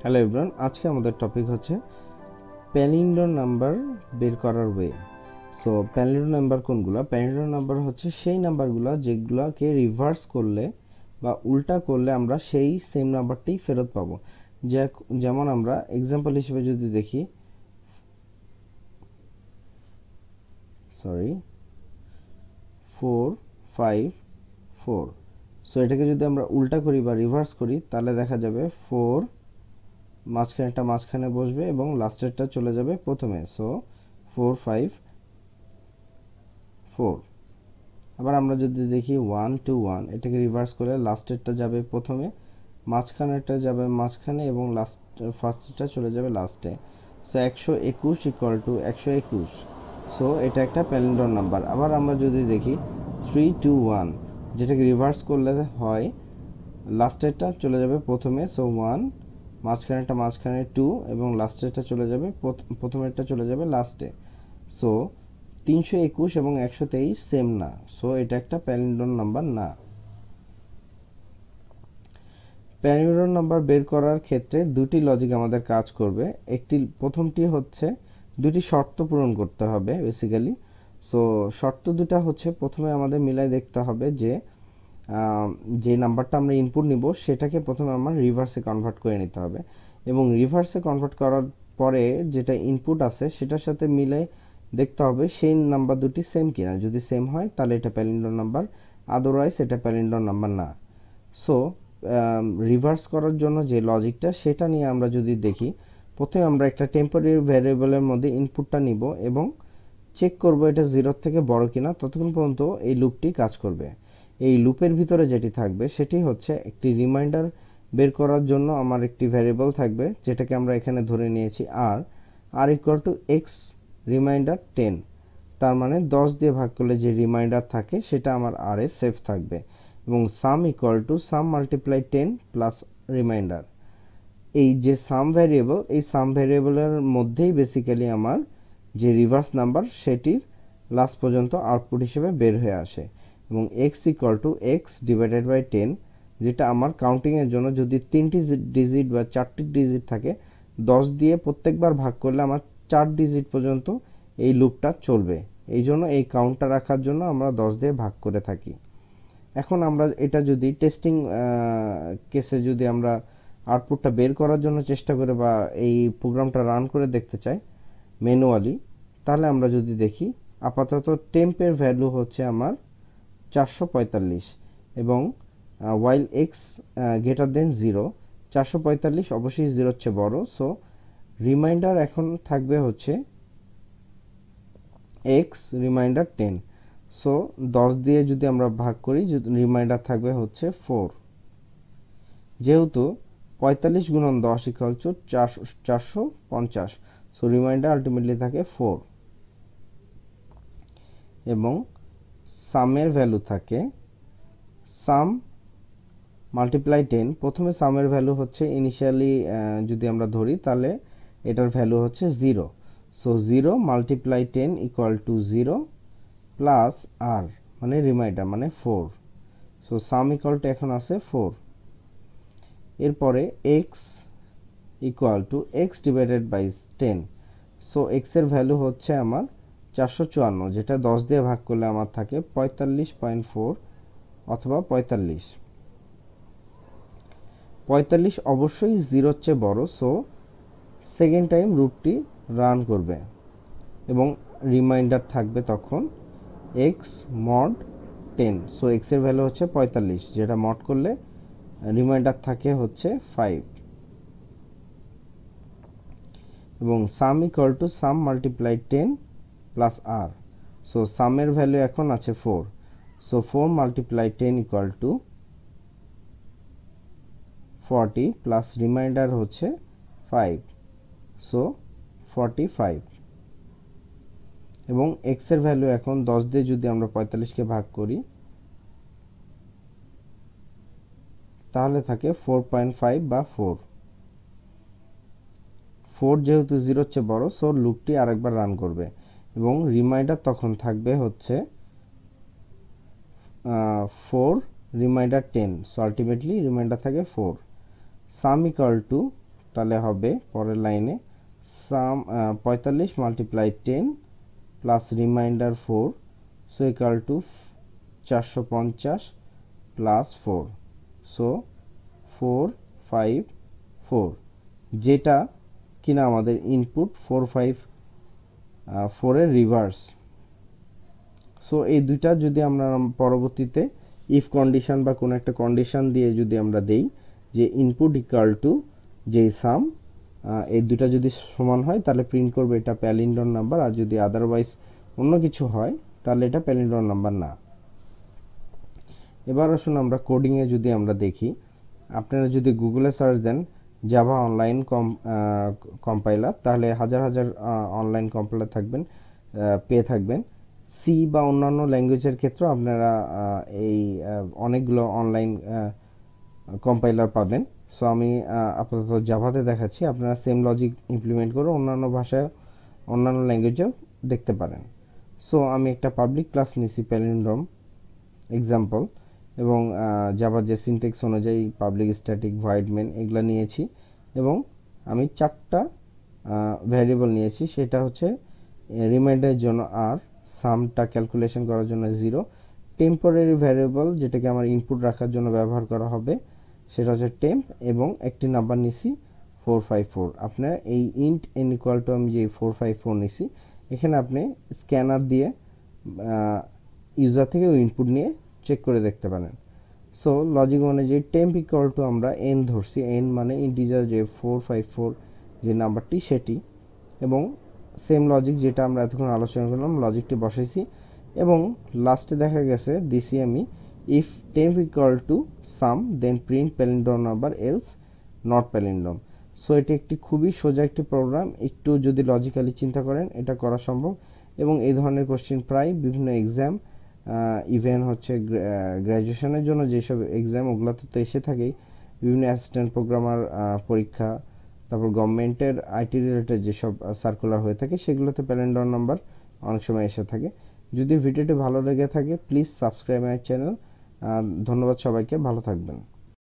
Hello everyone, আজকে আমাদের topic হচ্ছে প্যালিন্ড্রোম নাম্বার বের করার ওয়ে। সো প্যালিন্ড্রোম নাম্বার কোনগুলো? প্যালিন্ড্রোম নাম্বার হচ্ছে সেই নাম্বারগুলো যেগুলোকে রিভার্স করলে বা উল্টা করলে আমরা সেই সেম নাম্বারটাই ফেরত পাবো। যেমন আমরা এক্সাম্পল হিসেবে যদি দেখি, 4 5 4। সো এটাকে যদি আমরা উল্টা করি বা রিভার্স করি তাহলে দেখা যাবে 4 মাঝখানেরটা মাঝখানে বসবে এবং লাস্টেরটা চলে যাবে প্রথমে। সো 4 5 4। আবার আমরা যদি দেখি 1 2 1, এটাকে রিভার্স করে লাস্টেরটা যাবে প্রথমে, মাঝখানেরটা যাবে মাঝখানে এবং ফার্স্টেরটা চলে যাবে লাস্টে। So 121 equal to 121। সো এটা একটা প্যালিন্ড্রোম নাম্বার। আবার আমরা যদি দেখি 3 2 1, যেটাকে রিভার্স করলে হয় লাস্টেরটা চলে যাবে প্রথমে। সো 1, মাঝখানেরটা মাঝখানে 2 এবং লাস্টেরটা চলে যাবে প্রথমেরটা চলে যাবে লাস্টে। সো 321 এবং 123 সেম না, সো এটা একটা প্যালিন্ড্রোম নাম্বার না। প্যালিন্ড্রোম নাম্বার বের করার ক্ষেত্রে দুটি লজিক আমাদের কাজ করবে। প্রথমটি হচ্ছে দুটি শর্ত পূরণ করতে হবে বেসিক্যালি। সো শর্ত দুটা হচ্ছে, প্রথমে আমাদের মিলাই দেখতে হবে যে যে নাম্বারটা আমরা ইনপুট নিব সেটাকে প্রথমে আমার রিভার্সে কনভার্ট করে নিতে হবে, এবং রিভার্সে কনভার্ট করার পরে যেটা ইনপুট আছে সেটার সাথে মিলে দেখতে হবে সেই নাম্বার দুটি সেম কিনা। যদি সেম হয় তাহলে এটা প্যালিন্ড্রোম নাম্বার, আদারওয়াইজ এটা প্যালিন্ড্রোম নাম্বার না। সো রিভার্স করার জন্য যে লজিকটা সেটা নিয়ে আমরা যদি দেখি, প্রথমে আমরা একটা টেম্পোরারি ভ্যারিয়েবলের মধ্যে ইনপুটটা নিব এবং চেক করব এটা 0 থেকে বড় কিনা। ততক্ষণ পর্যন্ত এই লুপটি কাজ করবে। এই লুপের ভিতরে যেটি থাকবে সেটি হচ্ছে একটি রিমাইন্ডার বের করার জন্য আমার একটি ভ্যারিয়েবল থাকবে, যেটাকে আমরা এখানে ধরে নিয়েছি r equal to x remainder 10। তার মানে 10 দিয়ে ভাগ করলে যে রিমাইন্ডার থাকে সেটা আমার আর এ সেভ থাকবে, এবং sum equal to sum multiply 10 plus remainder. এই যে সাম ভ্যারিয়েবল, এই সাম ভ্যারিয়েবলের মধ্যেই বেসিক্যালি আমার যে রিভার্স নাম্বার সেটির লাস্ট পর্যন্ত আউটপুট হিসেবে বের হয়ে আসে। এবং x equal to x divided by 10, যেটা আমার কাউন্টিংয়ের জন্য যদি 3টি ডিজিট বা 4টি ডিজিট থাকে, 10 দিয়ে প্রত্যেকবার ভাগ করলে আমার 4 ডিজিট পর্যন্ত এই লুপটা চলবে। এই জন্য এই কাউন্টটা রাখার জন্য আমরা 10 দিয়ে ভাগ করে থাকি। এখন আমরা এটা যদি টেস্টিং কেসে যদি আমরা আউটপুটটা বের করার জন্য চেষ্টা করে বা এই প্রোগ্রামটা রান করে দেখতে চাই ম্যানুয়ালি, তাহলে আমরা যদি দেখি আপাতত টেম্পের ভ্যালু হচ্ছে আমার 445, এবং ওয়াইল এক্স গ্রেটার দেন 0, 445 অবশ্যই 0 চেয়ে বড়। সো রিমাইন্ডার এখন থাকবে হচ্ছে এক্স রিমাইন্ডার 10। সো 10 দিয়ে যদি আমরা ভাগ করি, রিমাইন্ডার থাকবে হচ্ছে 4। যেহেতু 45 গুণন 10 equal to 450, so remainder ultimately থাকে 4। এবং সামের ভ্যালু থাকে সাম মাল্টিপ্লাই 10। প্রথমে সামের ভ্যালু হচ্ছে ইনিশিয়ালি যদি আমরা ধরি তাহলে এটার ভ্যালু হচ্ছে 0। So 0 multiply 10 equal to 0 plus r মানে রিমাইন্ডার মানে 4। সো সাম ইকুয়াল টু এখন আছে 4। এরপরে x equal to x divided by 10। So x এর ভ্যালু হচ্ছে আমার 454, যেটা 10 দিয়ে ভাগ করলে আমার থাকে 45.4 অথবা 45 অবশ্যই 0 চেয়ে বড়। সো সেকেন্ড টাইম রুটটি রান করবে এবং রিমাইন্ডার থাকবে তখন এক্স মড 10। সো এক্স এর ভ্যালু হচ্ছে 45, যেটা মড করলে রিমাইন্ডার থাকে হচ্ছে 5। এবং sum equal to sum multiply 10 plus r. So সামের ভ্যালু এখন আছে 4। So 4 multiply 10 equal to 40 plus remainder হচ্ছে 5। সো 45। এবং এক্স এর ভ্যালু এখন 10 দিয়ে যদি আমরা 45কে ভাগ করি তাহলে থাকে 4.5 বা 4। যেহেতু 0 চেয়ে বড়, সো লুপটি আরেকবার রান করবে এবং রিমাইন্ডার তখন থাকবে হচ্ছে 4 রিমাইন্ডার 10। সো আলটিমেটলি রিমাইন্ডার থাকে 4। সাম ইকুয়াল টু তাহলে হবে পরের লাইনে sum 45 multiply 10 plus remainder 4 so equal to 450 plus 4 so 454 যেটা কিনা আমাদের ইনপুট 454 এর রিভার্স। সো এই দুইটা যদি আমরা পরবর্তীতে ইফ কন্ডিশন বা কোনো একটা কন্ডিশন দিয়ে যদি আমরা দেই যে ইনপুট ইকুয়াল টু যেই সাম এই দুইটা যদি সমান হয় তাহলে প্রিন্ট করবে এটা প্যালিন্ড্রোম নাম্বার, আর যদি আদারওয়াইজ অন্য কিছু হয় তাহলে এটা প্যালিন্ড্রোম নাম্বার না। এবার আসুন আমরা কোডিংয়ে যদি আমরা দেখি, আপনারা যদি গুগলে সার্চ দেন জাভা অনলাইন কম্পাইলার তাহলে হাজার হাজার অনলাইন কম্পাইলার থাকবেন, পেয়ে থাকবেন। সি বা অন্যান্য ল্যাঙ্গুয়েজের ক্ষেত্রেও আপনারা এই অনেকগুলো অনলাইন কম্পাইলার পাবেন। সো আমি আপাতত জাভাতে দেখাচ্ছি, আপনারা সেম লজিক ইমপ্লিমেন্ট করে অন্যান্য ভাষায় অন্যান্য ল্যাঙ্গুয়েজেও দেখতে পারেন। সো আমি একটা পাবলিক ক্লাস নিছি প্যালিন্ড্রোম এক্সাম্পল, এবং জাভার যে সিনটেক্স অনুযায়ী পাবলিক স্ট্যাটিক ভয়েড মেন এগুলো নিয়েছি, এবং আমি 4টা ভ্যারিয়েবল নিয়েছি। সেটা হচ্ছে রিমাইন্ডারের জন্য আর, সামটা ক্যালকুলেশন করার জন্য 0, টেম্পোরারি ভ্যারিয়েবল যেটাকে আমার ইনপুট রাখার জন্য ব্যবহার করা হবে সেটা হচ্ছে টেম্প, এবং একটি নাম্বার নিছি 454। আপনার এই ইন্ট এন ইকুয়াল টু আমি যে 454 নিছি, এখানে আপনি স্ক্যানার দিয়ে ইউজার থেকে ওই ইনপুট নিয়ে চেক করে দেখতে পারেন। সো লজিক অনুযায়ী টেম্প ইকুয়াল টু আমরা এন ধরছি, এন মানে ইন্টিজার যে 454 যে নাম্বারটি সেটি, এবং সেম লজিক যেটা আমরা এতক্ষণ আলোচনা করলাম লজিকটি বসাইছি, এবং লাস্টে দেখা গেছে দিছি আমি if temp equal to sum then print palindrome number else not palindrome. So এটি একটি খুবই সোজা একটি প্রোগ্রাম, একটু যদি লজিক্যালি চিন্তা করেন এটা করা সম্ভব, এবং এই ধরনের কোশ্চেন প্রায় বিভিন্ন এক্সাম ইভেন হচ্ছে গ্র্যাজুয়েশনের জন্য যেসব এক্সাম ওগুলোতে তো এসে থাকেই, বিভিন্ন অ্যাসিস্ট্যান্ট প্রোগ্রামার পরীক্ষা, তারপর গভর্নমেন্টের আইটি রিলেটেড যেসব সার্কুলার হয়ে থাকে সেগুলোতে প্যালিন্ড্রোম নাম্বার অনেক সময় এসে থাকে। যদি ভিডিওটি ভালো লেগে থাকে প্লিজ সাবস্ক্রাইব মাই চ্যানেল। ধন্যবাদ সবাইকে, ভালো থাকবেন।